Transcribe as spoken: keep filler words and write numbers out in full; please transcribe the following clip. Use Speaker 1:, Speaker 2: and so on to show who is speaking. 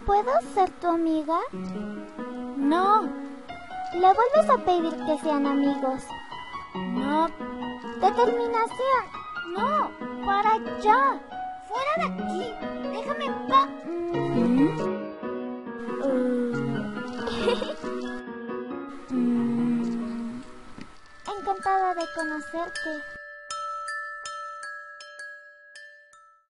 Speaker 1: ¿Puedo ser tu amiga?
Speaker 2: No.
Speaker 1: Le vuelves a pedir que sean amigos.
Speaker 2: No.
Speaker 1: Determinación.
Speaker 2: No. Para allá. Fuera de aquí. Déjame en paz.
Speaker 1: Mm.
Speaker 2: Uh.
Speaker 1: mm. Encantada de conocerte.